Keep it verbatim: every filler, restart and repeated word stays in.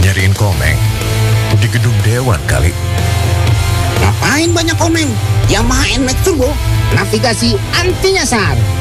Nyariin Komeng. Di gedung Dewan kali. Ngapain banyak Komeng? Yamaha N-Max Turbo, navigasi anti nyasar.